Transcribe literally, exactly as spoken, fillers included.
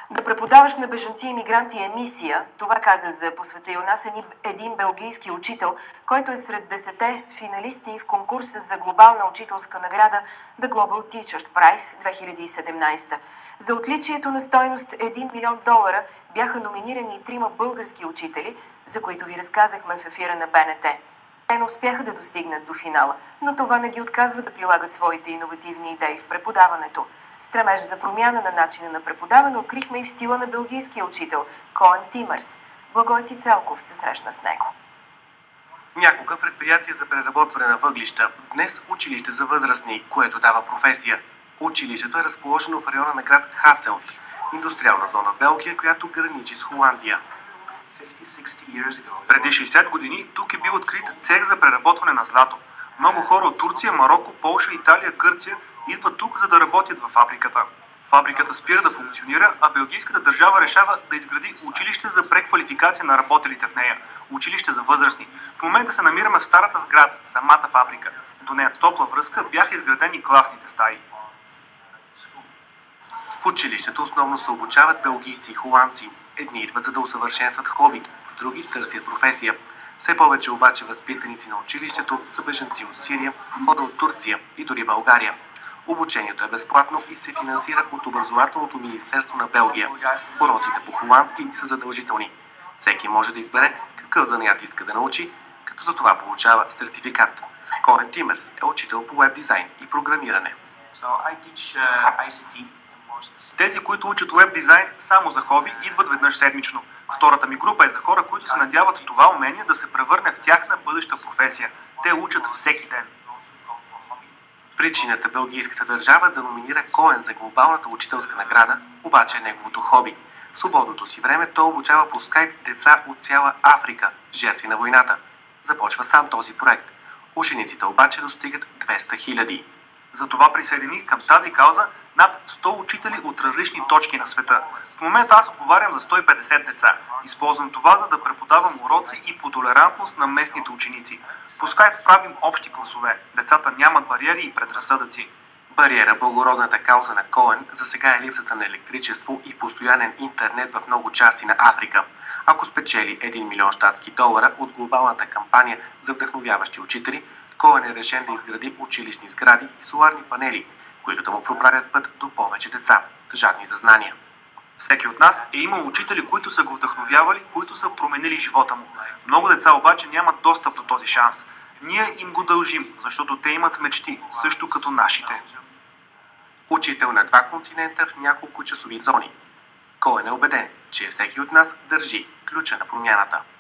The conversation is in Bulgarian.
Да преподаваш на бежанци и мигранти е мисия, това каза за По света и у нас един белгийски учител, който е сред десете финалисти в конкурса за глобална учителска награда The Global Teachers Prize две хиляди и седемнадесета. За отличието на стойност един милион долара бяха номинирани и трима български учители, за които ви разказахме в ефира на Б Н Т. Те не успяха да достигнат до финала, но това не ги отказва да прилагат своите иновативни идеи в преподаването. Стремеж за промяна на начина на преподаване открихме и в стила на белгийския учител Коен Тимърс. Благой Цицелков се срещна с него. Някога предприятие за преработване на въглища, днес училище за възрастни, което дава професия. Училището е разположено в района на град Хаселт, индустриална зона в Белгия, която граничи с Холандия. Преди шейсет години тук е бил открит цех за преработване на злато. Много хора от Турция, Мароко, Полша, Италия, Гърция идват тук, за да работят във фабриката. Фабриката спира да функционира, а белгийската държава решава да изгради училище за преквалификация на работелите в нея. Училище за възрастни. В момента се намираме в старата сграда, самата фабрика. До нея топла връзка бяха изградени класните стаи. В училището основно се обучават белгийци и холандци. Едни идват за да усъвършенстват хоби, други търсят професия. Все повече обаче възпитаници на училището са бежанци от Сирия, хора от Турция и дори България. Обучението е безплатно и се финансира от Образователното министерство на Белгия. Уроците по холандски са задължителни. Всеки може да избере какъв занаят иска да научи, като за това получава сертификат. Коен Тимърс е учител по веб дизайн и програмиране. Тези, които учат веб дизайн само за хоби, идват веднъж седмично. Втората ми група е за хора, които се надяват това умение да се превърне в тяхна бъдеща професия. Те учат всеки ден. Причината белгийската държава да номинира Коен за глобалната учителска награда обаче е неговото хоби. В свободното си време той обучава по скайп деца от цяла Африка, жертви на войната. Започва сам този проект. Учениците обаче достигат двеста хиляди. Затова присъединих към тази кауза над сто учители от различни точки на света. В момента аз отговарям за сто и петдесет деца. Използвам това, за да преподавам уроци и по толерантност на местните ученици. По скайп правим общи класове. Децата нямат бариери и предразсъдъци. Бариера, благородната кауза на Коен, за сега е липсата на електричество и постоянен интернет в много части на Африка. Ако спечели един милион щатски долара от глобалната кампания за вдъхновяващи учители, Коен е решен да изгради училищни сгради и соларни панели, които да му проправят път до повече деца, жадни за знания. Всеки от нас е имал учители, които са го вдъхновявали, които са променили живота му. Много деца обаче нямат достъп до този шанс. Ние им го дължим, защото те имат мечти, също като нашите. Учител на два континента в няколко часови зони. Коен е убеден, че всеки от нас държи ключа на промяната.